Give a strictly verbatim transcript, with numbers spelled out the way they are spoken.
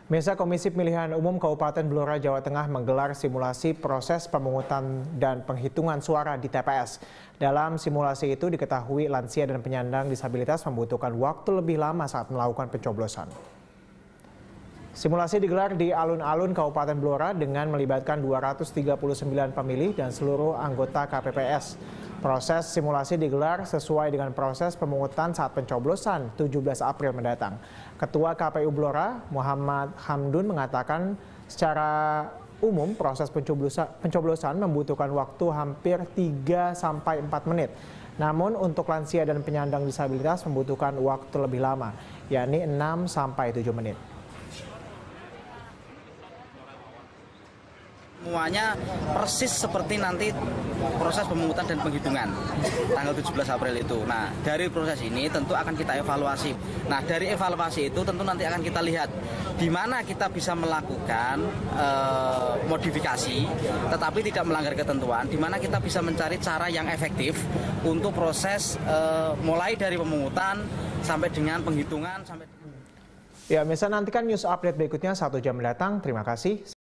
Mesa Komisi Pemilihan Umum Kabupaten Blora, Jawa Tengah menggelar simulasi proses pemungutan dan penghitungan suara di T P S. Dalam simulasi itu diketahui lansia dan penyandang disabilitas membutuhkan waktu lebih lama saat melakukan pencoblosan. Simulasi digelar di alun-alun Kabupaten Blora dengan melibatkan dua ratus tiga puluh sembilan pemilih dan seluruh anggota K P P S. Proses simulasi digelar sesuai dengan proses pemungutan saat pencoblosan tujuh belas April mendatang. Ketua K P U Blora, Muhammad Hamdun, mengatakan secara umum proses pencoblosan, pencoblosan membutuhkan waktu hampir tiga sampai empat menit. Namun untuk lansia dan penyandang disabilitas membutuhkan waktu lebih lama, yakni enam sampai tujuh menit. Semuanya persis seperti nanti proses pemungutan dan penghitungan tanggal tujuh belas April itu. Nah, dari proses ini tentu akan kita evaluasi. Nah, dari evaluasi itu tentu nanti akan kita lihat di mana kita bisa melakukan eh, modifikasi tetapi tidak melanggar ketentuan, di mana kita bisa mencari cara yang efektif untuk proses eh, mulai dari pemungutan sampai dengan penghitungan sampai. Ya, Mesa, nantikan news update berikutnya satu jam mendatang. Terima kasih.